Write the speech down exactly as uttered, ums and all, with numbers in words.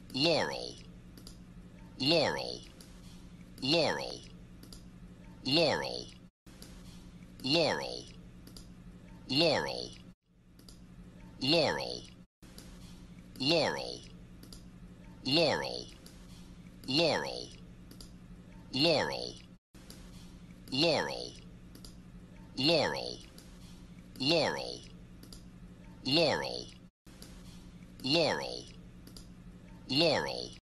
Laurel, Laurel, Laurel, Laurel, Laurel, Laurel, Laurel, Laurel, Laurel, Laurel, Laurel, Laurel, Laurel, Laurel, Laurel, Laurel, Laurel,